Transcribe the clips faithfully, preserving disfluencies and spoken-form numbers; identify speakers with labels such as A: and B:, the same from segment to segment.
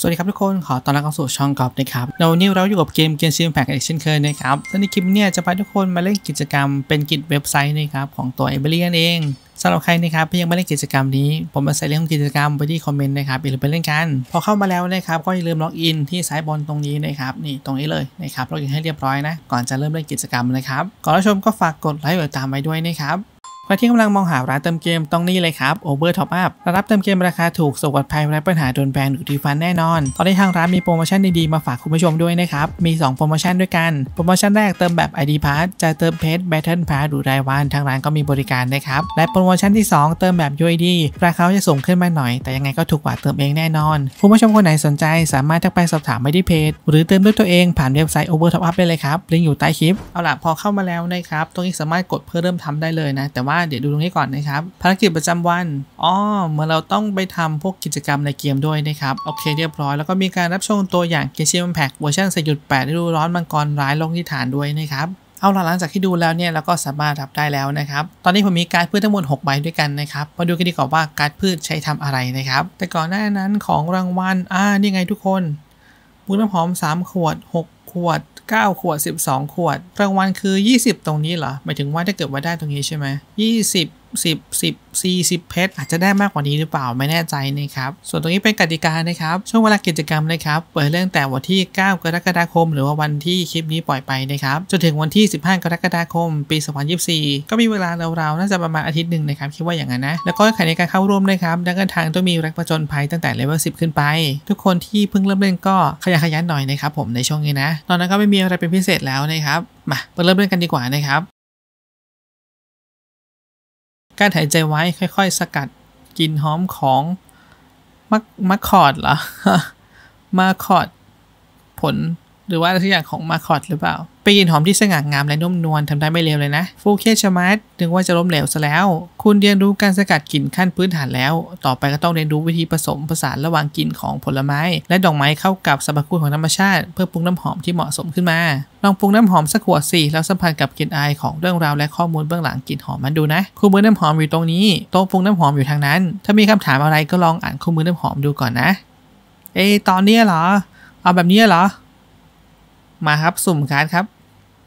A: สวัสดีครับทุกคนขอต้อนรับเข้าสู่ช่องกอล์ฟนะครับเราวันนี้เราอยู่กับเกม Genshin Impact อีกเช่นเคยนะครับซึ่งในคลิปนี้จะพาทุกคนมาเล่นกิจกรรมเป็นกิจเว็บไซต์นะครับของตัว Everly นั่นเองสำหรับใครนะครับที่ยังไม่เล่นกิจกรรมนี้ผมมาใส่ลิงก์กิจกรรมไว้ที่คอมเมนต์นะครับอย่าลืมไปเล่นกันพอเข้ามาแล้วนะครับก็อย่าลืมล็อกอินที่ซ้ายบนตรงนี้นะครับนี่ตรงนี้เลยนะครับล็อกอินให้เรียบร้อยนะก่อนจะเริ่มเล่นกิจกรรมนะครับก่อนรับชมก็ฝากกดไลค์กดตามไว้ด้วยนะครับใครที่กำลังมองหาร้านเติมเกมตรงนี้เลยครับ Over Top Up รับเติมเกมราคาถูกสวัสดิ์ภัยและปัญหาโดนแบนหรือรีฟันแน่นอนตอนนี้ทางร้านมีโปรโมชั่นดีๆมาฝากคุณผู้ชมด้วยนะครับมีสองโปรโมชั่นด้วยกันโปรโมชั่นแรกเติมแบบ ไอ ดี Pass จะเติมเพชร Battle Pass หรือรายวันทางร้านก็มีบริการนะครับและโปรโมชั่นที่สองเติมแบบ ยู ไอ ดี ราคาจะสูงขึ้นมาหน่อยแต่ยังไงก็ถูกกว่าเติมเองแน่นอนคุณผู้ชมคนไหนสนใจสามารถทักไปสอบถามไปที่เพจหรือเติมด้วยตัวเองผ่านเว็บไซต์ Over Top Up ได้เลยครับลิงก์อยู่ใต้คลิปเอาล่ะพอเข้ามาแล้วนะครับตรงนี้สามารถกดเพื่อเริ่มทำได้เลยนะแต่ว่าเดี๋ยวดูตรงนี้ก่อนนะครับภารกิจประจำวันอ๋อเหมือนเราต้องไปทำพวกกิจกรรมในเกมด้วยนะครับโอเคเรียบร้อยแล้วก็มีการรับชมตัวอย่าง Genshin Impact เวอร์ชัน สี่จุดแปด ฤดูร้อนมังกรร้ายโลกนิทานด้วยนะครับเอาล่ะหลังจากที่ดูแล้วเนี่ยเราก็สามารถรับได้แล้วนะครับตอนนี้ผมมีการ์ดพืชทั้งหมดหกใบด้วยกันนะครับมาดูกันดีกว่าว่าการ์ดพืชใช้ทำอะไรนะครับแต่ก่อนหน้านั้นของรางวัลอ่านี่ไงทุกคนบุญน้ำหอมสามขวดหกขวดเก้าขวดสิบสองขวดรางวัลคือยี่สิบตรงนี้เหรอหมายถึงว่าถ้าเกิดว่าได้ตรงนี้ใช่ไหมยี่สิบสิบ สิบ สี่สิบเพชรอาจจะได้มากกว่านี้หรือเปล่าไม่แน่ใจนะครับส่วนตรงนี้เป็นกติกานะครับช่วงเวลากิจกรรมนะครับเปิดเรื่องแต่วันที่เก้ากรกฎาคมหรือว่าวันที่คลิปนี้ปล่อยไปนะครับจนถึงวันที่สิบห้ากรกฎาคมปีสองพันยี่สิบสี่ก็มีเวลาราวๆน่าจะประมาณอาทิตย์หนึ่งนะครับคิดว่าอย่างนั้นนะแล้วก็ใครในการเข้าร่วมนะครับนักเดินทางต้องมีแรงผจญภัยตั้งแต่เลเวลสิบขึ้นไปทุกคนที่เพิ่งเริ่มเล่นก็ขยันขยันหน่อยนะครับผมในช่วงนี้นะตอนนั้นก็ไม่มีอะไรเป็นพิเศษแล้วนะครับมาเริ่มเล่นกันดีกว่านะครับการหายใจไว้ค่อยๆสกัดกลิ่นหอมของมะมะขอดเหรอมะขอดผลหรือว่าอะไรทุกอย่างของมะขอดหรือเปล่าเป็นกลิ่นหอมที่สง่างามและนุ่มนวลทำได้ไม่เลวเลยนะฟูเคชมาร์ทถึงว่าจะล้มเหลวซะแล้วคุณเรียนรู้การสกัดกลิ่นขั้นพื้นฐานแล้วต่อไปก็ต้องเรียนรู้วิธีผสมผสานระหว่างกลิ่นของผลไม้และดอกไม้เข้ากับสรรพคุณของธรรมชาติเพื่อปรุงน้ำหอมที่เหมาะสมขึ้นมาลองปรุงน้ำหอมสักขวดสิแล้วสัมผัสกับกลิ่นอายของเรื่องราวและข้อมูลเบื้องหลังกลิ่นหอมมันดูนะคู่มือน้ำหอมอยู่ตรงนี้โต๊ะปรุงน้ำหอมอยู่ทางนั้นถ้ามีคำถามอะไรก็ลองอ่านคู่มือน้ำหอมดูก่อนนะเอตอนนี้เหรอเอาแบบนี้เหรอมาครับสุ่มการ์ดครับ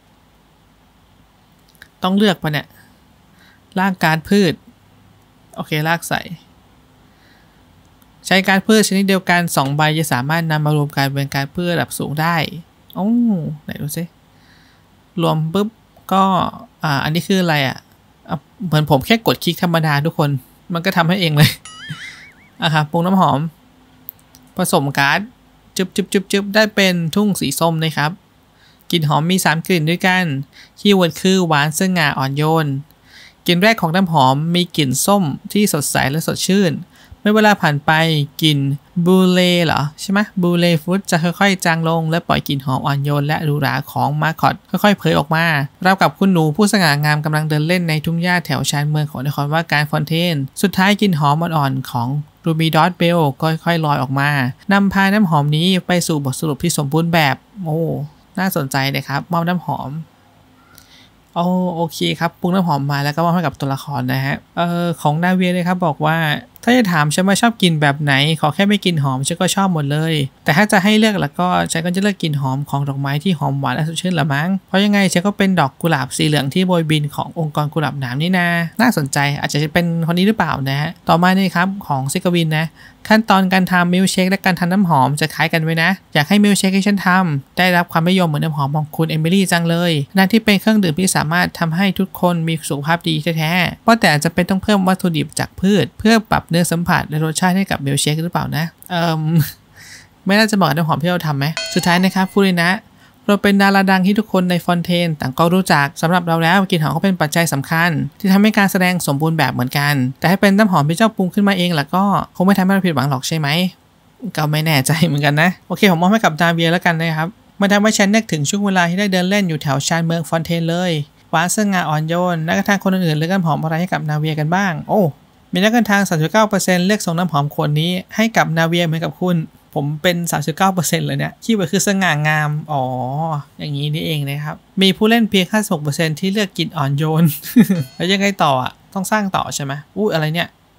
A: ต้องเลือกปะเนี่ยลากการพืชโอเคลากใส่ใช้การพืชชนิดเดียวกันสองใบจะสามารถนำมารวมกันเป็นการพืชระดับสูงได้โอ้ไหนดูสิรวมปุ๊บก็อ่าอันนี้คืออะไรอ่ะเหมือนผมแค่กดคลิกธรรมดาทุกคนมันก็ทำให้เองเลย อ่ะครับปรุงน้ำหอมผสมการ์ดจึบจึบจึบจึบได้เป็นทุ่งสีส้มนะครับกลิ่นหอมมีสามกลิ่นด้วยกันคีย์เวิร์ดคือหวานสง่าอ่อนโยนกลิ่นแรกของน้ำหอมมีกลิ่นส้มที่สดใสและสดชื่นเมื่อเวลาผ่านไปกลิ่นบูเล่เหรอใช่ไหมบูเล่ฟรุตจะค่อยๆจางลงและปล่อยกลิ่นหอมอ่อนโยนและหรูหราของมาคอตค่อยๆเผยออกมาเรากับคุณหนูผู้สง่างามกำลังเดินเล่นในทุ่งหญ้าแถวชานเมืองของนครว่าการฟอนเทนสุดท้ายกลิ่นหอมอ่อนๆของรูบีดอทเบลก็ค่อยๆลอยออกมานำพาน้ำหอมนี้ไปสู่บทสรุปที่สมบูรณ์แบบโอ้น่าสนใจเลยครับมอบน้ำหอมโอโอเคครับปรุงน้ำหอมมาแล้วก็มอบให้กับตัวละครนะฮะเอ่อของนาเวียเลยครับบอกว่าถ้าจะถามฉันว่าชอบกินแบบไหนขอแค่ไม่กินหอมฉันก็ชอบหมดเลยแต่ถ้าจะให้เลือกแล้วก็ฉันก็จะเลือกกลิ่นหอมของดอกไม้ที่หอมหวานและสดชื่นละมั้งเพราะยังไงฉันก็เป็นดอกกุหลาบสีเหลืองที่โบยบินขององค์กรกุหลาบหนามนี่นาน่าสนใจอาจจะเป็นคนนี้หรือเปล่านะฮะต่อมานี่ครับของซิกวินนะขั้นตอนการทำมิลเชคและการทำน้ำหอมจะคล้ายกันไว้นะอยากให้มิลเชคให้ฉันทำได้รับความนิยมเหมือนน้ำหอมของคุณเอมิลี่จังเลยนั่นที่เป็นเครื่องดื่มที่สามารถทำให้ทุกคนมีสุขภาพดีแท้ๆเพราะแต่อาจจะเป็นต้องเพิ่มวัตถุดิบจากพืชเพื่อปรับเนื้อสัมผัสและรสชาติให้กับมิลเชคหรือเปล่านะเอ่อ ไม่น่าจะเหมาะกับน้ำหอมที่เราทำไหมสุดท้ายนะครับฟูรินะเราเป็นดาราดังที่ทุกคนในฟอนเทนต่างก็รู้จักสำหรับเราแล้วกลิ่นหอมก็เป็นปัจจัยสำคัญที่ทำให้การแสดงสมบูรณ์แบบเหมือนกันแต่ให้เป็นน้ำหอมที่เจ้าปรุงขึ้นมาเองแล้วก็คงไม่ทำให้เราผิดหวังหรอกใช่ไหมก็ไม่แน่ใจเหมือนกันนะโอเคผมมอบให้กับนาเวียแล้วกันนะครับมันทำให้ฉันนึกถึงช่วงเวลาที่ได้เดินเล่นอยู่แถวชานเมืองฟอนเทนเลยหวานสง่าอ่อนโยนนักทางคนอื่นๆเลือกน้ำหอมอะไรให้กับนาเวียกันบ้างโอ้มีนักทาง สามสิบเก้าเปอร์เซ็นต์ เลือกส่งน้ำหอมขวดนี้ให้กับนาเวียเหมือนกับคุณผมเป็น สามสิบเก้าเปอร์เซ็นต์ เลยเนี่ยคีย์เวิร์ดคือสง่างามอ๋ออย่างนี้นี่เองนะครับมีผู้เล่นเพียง ห้าสิบหกเปอร์เซ็นต์ ที่เลือกกลิ่นอ่อนโยน แล้วยังไงต่ออ่ะต้องสร้างต่อใช่ไหมอู้อะไรเนี่ย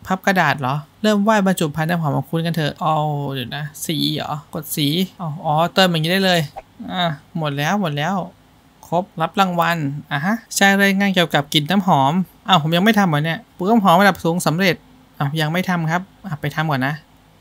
A: พับกระดาษเหรอเริ่มวาดบรรจุภัณฑ์น้ำหอมของคุณกันเถอะเอาเดี๋ยวนะสีเหรอกดสีอ๋ออ๋อเติมอย่างนี้ได้เลยอ่ะหมดแล้วหมดแล้วครบรับรางวัลอ่ะฮะใช่รายงานเกี่ยวกับกลิ่นน้ำหอมอ้าวผมยังไม่ทำเหรอเนี่ยปลูกน้ำหอมระดับสูงสำเร็จอ้าวยังไม่ทำครับอ่ะไปทำก่อนนะ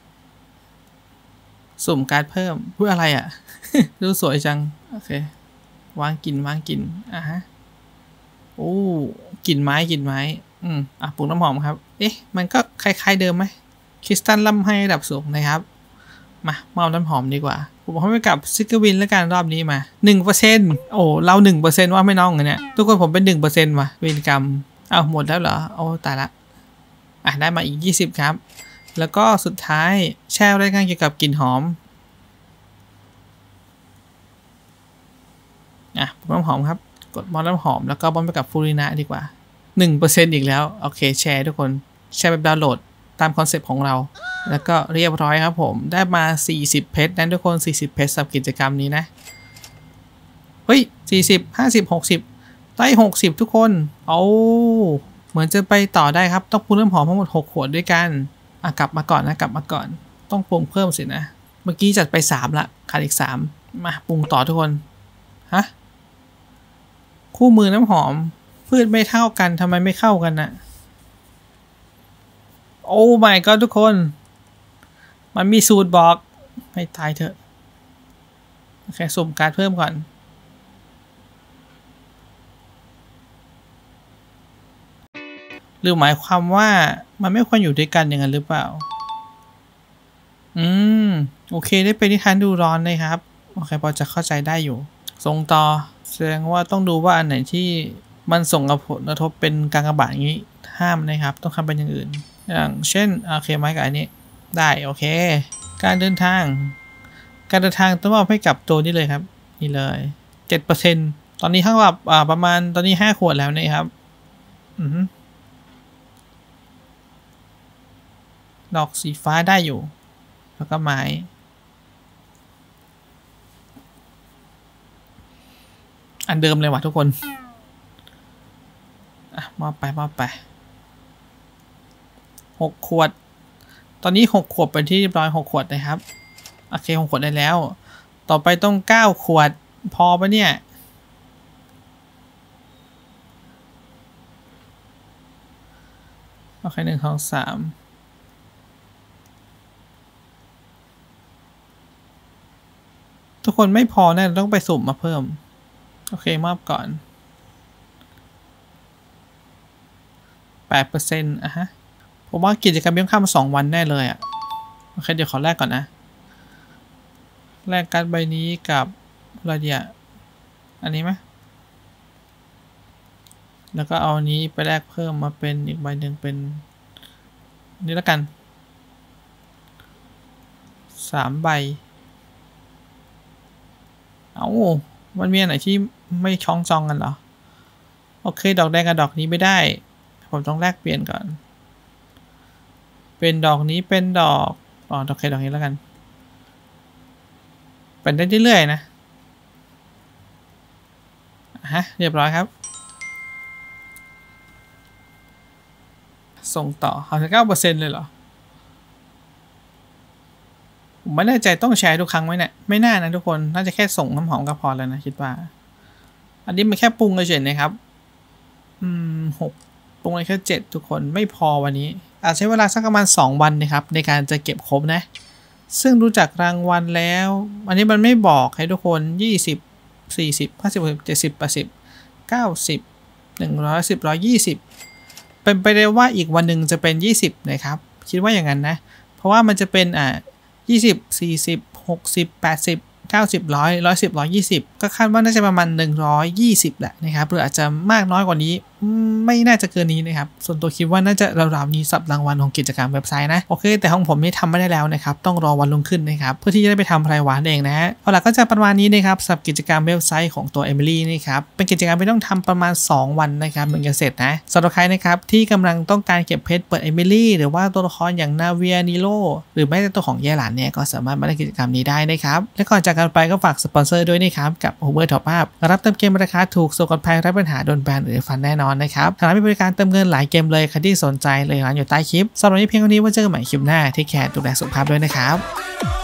A: สุ่มการ์ดเพิ่มพูดอะไรอ่ะ ดูสวยจังโอเควางกลิ่นวางกลิ่นอ่ะฮะโอ้กลิ่นไม้กลิ่นไม้อืมอ่ะปลูกน้ำหอมครับเอ๊ะมันก็คล้ายๆเดิมไหมคริสตัลล่ำให้ระดับสูงนะครับมามอบน้ำหอมดีกว่าผมให้ไปกับซิกเกอร์วินแล้วกันรอบนี้มาหนึ่งเปอร์เซ็นต์โอ้เราหนึ่งเปอร์เซ็นต์ว่าไม่น้องเลยเนี่ยทุกคนผมเป็นหนึ่งเปอร์เซ็นต์ว่ะเวรกรรมอ้าวหมดแล้วเหรอโอ้ตายละอ่ะได้มาอีกยี่สิบครับแล้วก็สุดท้ายแช่รายงานเกี่ยวกับกลิ่นหอมอ่ะน้ำหอมครับกดมอน้ำหอมแล้วก็บอมไปกับฟูรินะดีกว่า หนึ่งเปอร์เซ็นต์ อีกแล้วโอเคแชร์ทุกคนแชร์แบบดาวน์โหลดตามคอนเซปต์ของเราแล้วก็เรียบร้อยครับผมได้มาสี่สิบเพชรนะทุกคนสี่สิบเพชรสำหรับกิจกรรมนี้นะเฮ้ยสี่สิบ ห้าสิบ หกสิบได้หกสิบทุกคนเอาเหมือนจะไปต่อได้ครับต้องปรุงน้ำหอมทั้งหมดหกขวดด้วยกันอ่ะกลับมาก่อนนะกลับมาก่อนต้องปรุงเพิ่มสินะเมื่อกี้จัดไปสามละขาดอีกสามมาปรุงต่อทุกคนฮะคู่มือน้ำหอมพืชไม่เท่ากันทำไมไม่เข้ากันน่ะโอ้ my god ทุกคนมันมีสูตรบอกให้ตายเถอะโอเคสุ่มการ์ดเพิ่มก่อนหรือหมายความว่ามันไม่ควรอยู่ด้วยกันอย่างนั้นหรือเปล่าอืมโอเคได้เป็นนิทานดูร้อนเลยครับโอเคพอจะเข้าใจได้อยู่ส่งต่อแสดงว่าต้องดูว่าอันไหนที่มันส่งผลกระทบเป็นกากบาทอย่างนี้ห้ามนะครับต้องทำเป็นอย่างอื่นอย่างเช่นโอเคไหมกับอันนี้ได้โอเคการเดินทางการเดินทางต้องมอบให้กับตัวนี้เลยครับนี่เลย เจ็ดเปอร์เซ็นต์ ตอนนี้ข้างหลับอ่าประมาณตอนนี้ห้าขวดแล้วนะครับอือดอกสีฟ้าได้อยู่แล้วก็ไม้อันเดิมเลยว่ะทุกคนอ่ะมอบไปมอบไปหกขวดตอนนี้หกขวดเป็นที่เรียบร้อยหกขวดนะครับโอเคหกขวดได้แล้วต่อไปต้องเก้าขวดพอปะเนี่ยโอเคหนึ่งสองสามทุกคนไม่พอแน่ต้องไปสุ่มมาเพิ่มโอเคมอบก่อน แปดเปอร์เซ็นต์ อ่ะฮะผมว่ากิจกรรมเบี้ยค่ำสองวันแน่เลยอ่ะโอเคเดี๋ยวขอแลกก่อนนะแลกการ์ดใบนี้กับอะไรเดียอันนี้ไหมแล้วก็เอาอันนี้ไปแลกเพิ่มมาเป็นอีกใบหนึ่งเป็นนี่แล้วกันสามใบเอามันมีอันไหนที่ไม่ช้องจองกันเหรอโอเคดอกแดงกับดอกนี้ไม่ได้ผมต้องแลกเปลี่ยนก่อนเป็นดอกนี้เป็นดอกอ๋อโอเคดอกนี้แล้วกันเป็นได้เรื่อยๆนะฮะเรียบร้อยครับส่งต่อห้าสิบเก้าเปอร์เซ็นต์เลยเหรอผมไม่แน่ใจต้องแชร์ทุกครั้งไหมเนี่ยไม่น่านะทุกคนน่าจะแค่ส่งน้ำหอมก็พอแล้วนะคิดว่าอันนี้มันแค่ปรุงเฉยๆนะครับอืมหกปรุงไปแค่เจ็ดทุกคนไม่พอวันนี้อาจใช้เวลาสักประมาณสองวันนะครับในการจะเก็บครบนะซึ่งดูจากรางวัลแล้วอันนี้มันไม่บอกให้ทุกคนยี่สิบ สี่สิบ ห้าสิบ หกสิบ เจ็ดสิบ แปดสิบ เก้าสิบ หนึ่งร้อย สิบ หนึ่งร้อยยี่สิบเป็นไปได้ว่าอีกวันหนึ่งจะเป็นยี่สิบนะครับคิดว่าอย่างนั้นนะเพราะว่ามันจะเป็นอ่ายี่สิบ สี่สิบ หกสิบ แปดสิบ เก้าสิบ หนึ่งร้อย หนึ่งร้อยสิบ หนึ่งร้อยยี่สิบก็คาดว่าน่าจะประมาณหนึ่งร้อยยี่สิบแหละนะครับหรืออาจจะมากน้อยกว่านี้ไม่น่าจะเกินนี้นะครับส่วนตัวคิดว่าน่าจะราวๆนี้สับรางวัลของกิจกรรมเว็บไซต์นะโอเคแต่ของผมนี่ทำไม่ได้แล้วนะครับต้องรอวันลงขึ้นนะครับเพื่อที่จะได้ไปทำรายวันเองนะเอาล่ะก็จะประมาณนี้นะครับสำหรับกิจกรรมเว็บไซต์ของตัว Emily นี่ครับเป็นกิจกรรมที่ต้องทำประมาณสองวันนะครับถึงจะเสร็จนะสำหรับใครนะครับที่กำลังต้องการเก็บเพชรเปิด Emily หรือว่าตัวละครอย่างนาเวียนิโลหรือแม้แต่ตัวของแย่หลานเนี่ยก็สามารถมาเล่นกิจกรรมนี้ได้นะครับและก่อนจากกันไปก็ฝากสปอนเซอร์ด้วยนะครับกับ Uber Top Up รับเติมเกมราคาถูกส่งปลอดภัยไร้ปัญหาโดนแบนหรือฟันแน่นอนอนนะครับทางร้านมีบริการเติมเงินหลายเกมเลยใครที่สนใจเลยร้านอยู่ใต้คลิปสำหรับวันนี้เพียงเท่านี้ไว้เจอกันใหม่คลิปหน้าที่แคร์ดูแลสุขภาพด้วยนะครับ